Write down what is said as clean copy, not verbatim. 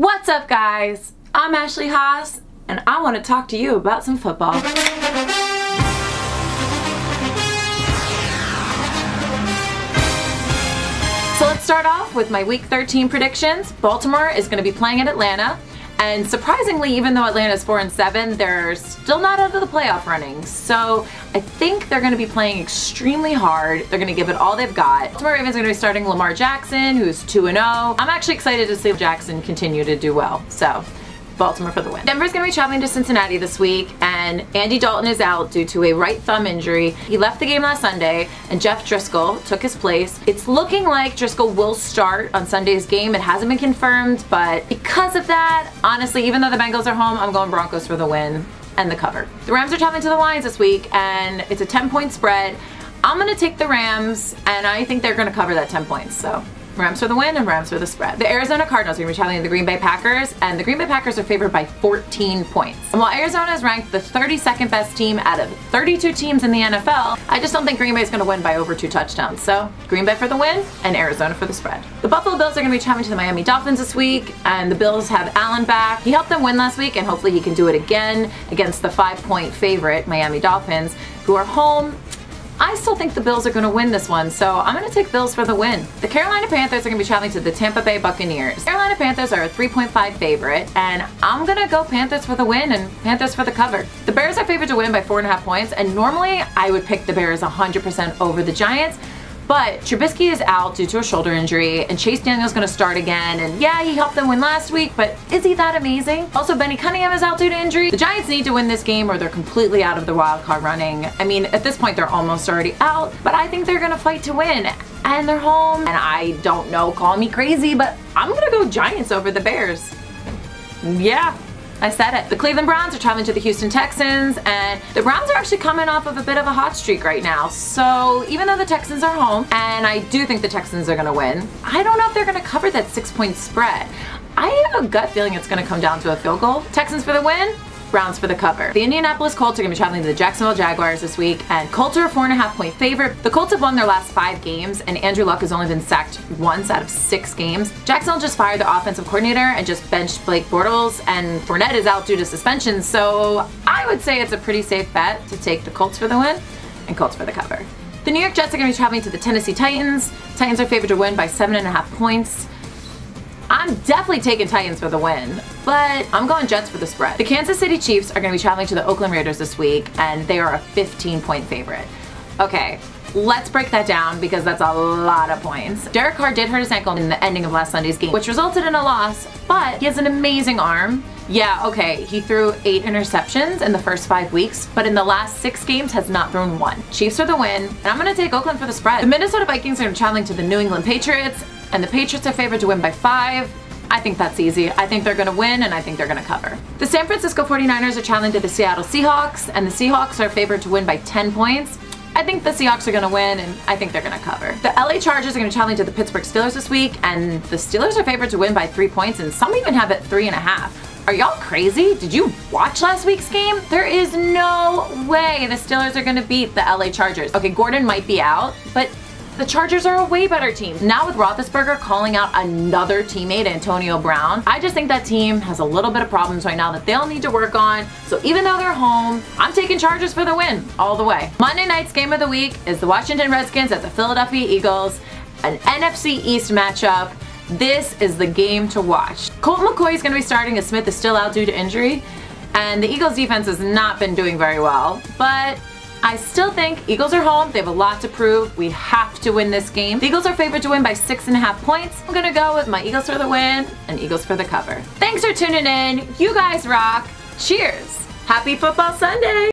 What's up, guys? I'm Ashley Haas, and I want to talk to you about some football. So let's start off with my Week 13 predictions. Baltimore is going to be playing at Atlanta, and surprisingly, even though Atlanta is 4-7, they're still not out of the playoff running. So I think they're going to be playing extremely hard. They're going to give it all they've got. Baltimore Ravens are going to be starting Lamar Jackson, who's 2-0. I'm actually excited to see Jackson continue to do well. So Baltimore for the win. Denver's going to be traveling to Cincinnati this week, and Andy Dalton is out due to a right thumb injury. He left the game last Sunday, and Jeff Driscoll took his place. It's looking like Driscoll will start on Sunday's game. It hasn't been confirmed, but because of that, honestly, even though the Bengals are home, I'm going Broncos for the win and the cover. The Rams are traveling to the Lions this week, and it's a 10-point spread. I'm going to take the Rams, and I think they're going to cover that 10 points, so Rams for the win and Rams for the spread. The Arizona Cardinals are going to be traveling to the Green Bay Packers, and the Green Bay Packers are favored by 14 points. And while Arizona is ranked the 32nd best team out of 32 teams in the NFL, I just don't think Green Bay is going to win by over 2 touchdowns. So Green Bay for the win and Arizona for the spread. The Buffalo Bills are going to be traveling to the Miami Dolphins this week, and the Bills have Allen back. He helped them win last week, and hopefully he can do it again against the 5-point favorite Miami Dolphins, who are home. I still think the Bills are going to win this one, so I'm going to take Bills for the win. The Carolina Panthers are going to be traveling to the Tampa Bay Buccaneers. Carolina Panthers are a 3.5 favorite, and I'm going to go Panthers for the win and Panthers for the cover. The Bears are favored to win by 4.5 points, and normally I would pick the Bears 100% over the Giants, but Trubisky is out due to a shoulder injury, and Chase Daniel's going to start again, and yeah, he helped them win last week, but is he that amazing? Also, Benny Cunningham is out due to injury. The Giants need to win this game or they're completely out of the wild card running. I mean, at this point, they're almost already out, but I think they're going to fight to win, and they're home, and I don't know, call me crazy, but I'm going to go Giants over the Bears. Yeah, I said it. The Cleveland Browns are traveling to the Houston Texans, and the Browns are actually coming off of a bit of a hot streak right now. So even though the Texans are home, and I do think the Texans are going to win, I don't know if they're going to cover that 6-point spread. I have a gut feeling it's going to come down to a field goal. Texans for the win, Browns for the cover. The Indianapolis Colts are going to be traveling to the Jacksonville Jaguars this week, and Colts are a 4.5-point favorite. The Colts have won their last 5 games, and Andrew Luck has only been sacked once out of 6 games. Jacksonville just fired the offensive coordinator and just benched Blake Bortles, and Fournette is out due to suspension, so I would say it's a pretty safe bet to take the Colts for the win and Colts for the cover. The New York Jets are going to be traveling to the Tennessee Titans. Titans are favored to win by 7.5 points. I'm definitely taking Titans for the win, but I'm going Jets for the spread. The Kansas City Chiefs are going to be traveling to the Oakland Raiders this week, and they are a 15-point favorite. Okay, let's break that down because that's a lot of points. Derek Carr did hurt his ankle in the ending of last Sunday's game, which resulted in a loss, but he has an amazing arm. Yeah, okay, he threw 8 interceptions in the first 5 weeks, but in the last 6 games has not thrown 1. Chiefs for the win, and I'm going to take Oakland for the spread. The Minnesota Vikings are traveling to the New England Patriots, and the Patriots are favored to win by 5. I think that's easy. I think they're going to win, and I think they're going to cover. The San Francisco 49ers are traveling to the Seattle Seahawks, and the Seahawks are favored to win by 10 points. I think the Seahawks are going to win, and I think they're going to cover. The LA Chargers are going to be traveling to the Pittsburgh Steelers this week, and the Steelers are favored to win by 3 points, and some even have it 3.5. Are y'all crazy? Did you watch last week's game? There is no way the Steelers are going to beat the LA Chargers. Okay, Gordon might be out, but the Chargers are a way better team. Now with Roethlisberger calling out another teammate, Antonio Brown, I just think that team has a little bit of problems right now that they'll need to work on. So even though they're home, I'm taking Chargers for the win all the way. Monday night's game of the week is the Washington Redskins at the Philadelphia Eagles, an NFC East matchup. This is the game to watch. Colt McCoy is going to be starting as Smith is still out due to injury, and the Eagles defense has not been doing very well, but I still think Eagles are home. They have a lot to prove. We have to win this game. The Eagles are favored to win by 6.5 points. I'm gonna go with my Eagles for the win and Eagles for the cover. Thanks for tuning in. You guys rock. Cheers. Happy Football Sunday.